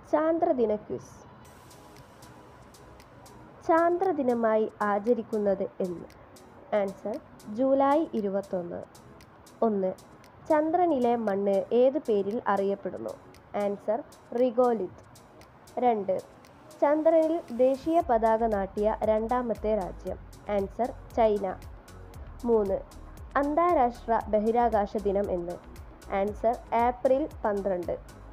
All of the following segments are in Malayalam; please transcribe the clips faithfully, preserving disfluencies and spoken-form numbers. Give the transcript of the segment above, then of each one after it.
ചാന്ദ്രദിനക്വിസ്. ചാന്ദ്രദിനമായി ആചരിക്കുന്നത് എന്ന്? ആൻസർ ജൂലൈ ഇരുപത്തൊന്ന്. ഒന്ന്. ചന്ദ്രനിലെ മണ്ണ് ഏത് പേരിൽ അറിയപ്പെടുന്നു? Answer regolith. രണ്ട്. ചന്ദ്രനിൽ ദേശീയ പതാക നാട്ടിയ രണ്ടാമത്തെ രാജ്യം? Answer China. മൂന്ന്. അന്താരാഷ്ട്ര ബഹിരാകാശ ദിനം എന്ന്? ആൻസർ ഏപ്രിൽ പന്ത്രണ്ട്.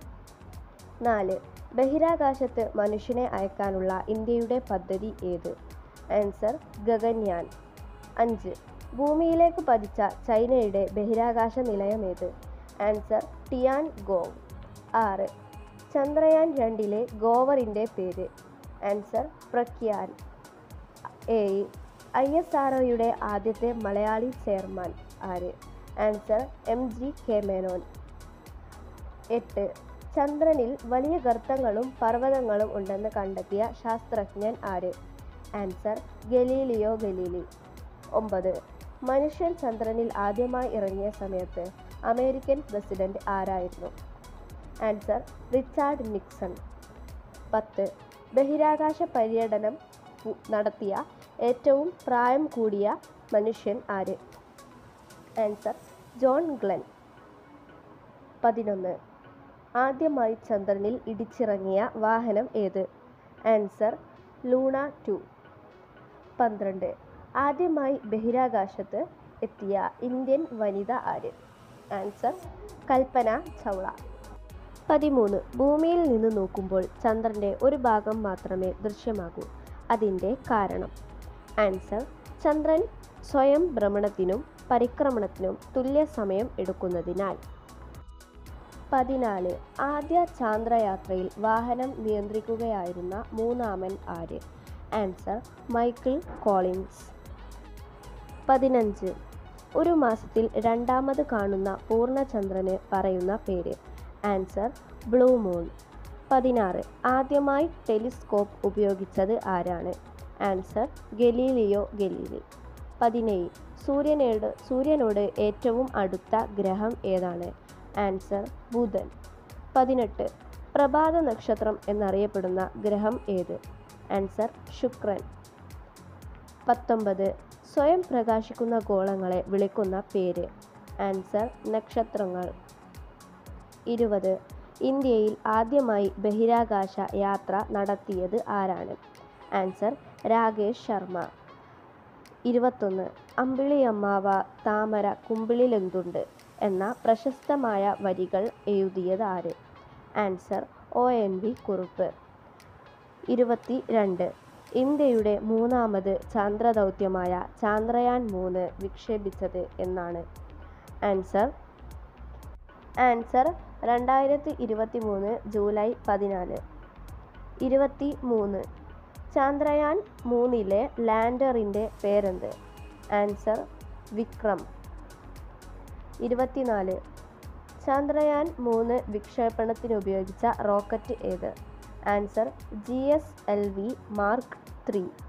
നാല്. ബഹിരാകാശത്ത് മനുഷ്യനെ അയക്കാനുള്ള ഇന്ത്യയുടെ പദ്ധതി ഏത്? ആൻസർ ഗഗൻയാൻ. അഞ്ച്. ഭൂമിയിലേക്ക് പതിച്ച ചൈനയുടെ ബഹിരാകാശ നിലയം ഏത്? Answer Tiangong. ആറ്. ചന്ദ്രയാൻ രണ്ടിലെ ഗോവറിൻ്റെ പേര്? ആൻസർ പ്രഗ്യാൻ. ഏഴ്. ഐ എസ് ആർ ഒയുടെ ആദ്യത്തെ മലയാളി ചെയർമാൻ ആര്? Answer M G K Menon. എട്ട്. ചന്ദ്രനിൽ വലിയ ഗർത്തങ്ങളും പർവ്വതങ്ങളും ഉണ്ടെന്ന് കണ്ടെത്തിയ ശാസ്ത്രജ്ഞൻ ആര്? Answer Galileo Galilei. ഒമ്പത്. മനുഷ്യൻ ചന്ദ്രനിൽ ആദ്യമായി ഇറങ്ങിയ സമയത്ത് അമേരിക്കൻ പ്രസിഡന്റ് ആരായിരുന്നു? Answer Richard Nixon. പത്ത്. ബഹിരാകാശ പര്യടനം നടത്തിയ ഏറ്റവും പ്രായം കൂടിയ മനുഷ്യൻ ആര്? Answer John Glenn. പതിനൊന്ന്. ആദ്യമായി ചന്ദ്രനിൽ ഇടിച്ചിറങ്ങിയ വാഹനം ഏത്? Answer Luna two. പന്ത്രണ്ട്. ആദ്യമായി ബഹിരാകാശത്ത് എത്തിയ ഇന്ത്യൻ വനിത ആര്? ആൻസർ കൽപ്പന ചൗള. പതിമൂന്ന്. ഭൂമിയിൽ നിന്ന് നോക്കുമ്പോൾ ചന്ദ്രൻ്റെ ഒരു ഭാഗം മാത്രമേ ദൃശ്യമാകൂ. അതിൻ്റെ കാരണം? ആൻസർ ചന്ദ്രൻ സ്വയം ഭ്രമണത്തിനും പരിക്രമണത്തിനും തുല്യ സമയം എടുക്കുന്നതിനാൽ. പതിനാല്. ആദ്യ ചാന്ദ്രയാത്രയിൽ വാഹനം നിയന്ത്രിക്കുകയായിരുന്ന മൂന്നാമൻ ആര്? Answer Michael Collins. പതിനഞ്ച്. ഒരു മാസത്തിൽ രണ്ടാമത് കാണുന്ന പൂർണ്ണചന്ദ്രന് പറയുന്ന പേര്? Answer blue moon. പതിനാറ്. ആദ്യമായി ടെലിസ്കോപ്പ് ഉപയോഗിച്ചത് ആരാണ്? Answer Galileo Galilei. പതിനേഴ്. സൂര്യനോട് സൂര്യനോട് ഏറ്റവും അടുത്ത ഗ്രഹം ഏതാണ്? ആൻസർ ബുധൻ. പതിനെട്ട്. പ്രഭാത നക്ഷത്രം എന്നറിയപ്പെടുന്ന ഗ്രഹം ഏത്? ആൻസർ ശുക്രൻ. പത്തൊമ്പത്. സ്വയം പ്രകാശിക്കുന്ന ഗോളങ്ങളെ വിളിക്കുന്ന പേര്? ആൻസർ നക്ഷത്രങ്ങൾ. ഇരുപത്. ഇന്ത്യയിൽ ആദ്യമായി ബഹിരാകാശ യാത്ര നടത്തിയത് ആരാണ്? ആൻസർ രാകേഷ് ശർമ്മ. ഇരുപത്തൊന്ന്. അമ്പിളിയമ്മാവ താമര കുമ്പിളിലെന്തുണ്ട് എന്ന പ്രശസ്തമായ വരികൾ എഴുതിയത് ആര്? Answer O N V Kurup. ഇരുപത്തി രണ്ട്. ഇന്ത്യയുടെ മൂന്നാമത് ചാന്ദ്രദൗത്യമായ ചാന്ദ്രയാൻ മൂന്ന് വിക്ഷേപിച്ചത് എന്നാണ്? ആൻസർ ആൻസർ രണ്ടായിരത്തി ഇരുപത്തി മൂന്ന് ജൂലൈ പതിനാല്. ഇരുപത്തി മൂന്ന്. ചാന്ദ്രയാൻ മൂന്നിലെ ലാൻഡറിൻ്റെ പേരെന്ത്? ആൻസർ വിക്രം. ഇരുപത്തിനാല്. ചാന്ദ്രയാൻ മൂന്ന് വിക്ഷേപണത്തിനുപയോഗിച്ച റോക്കറ്റ് ഏത്? Answer G S L V mark three.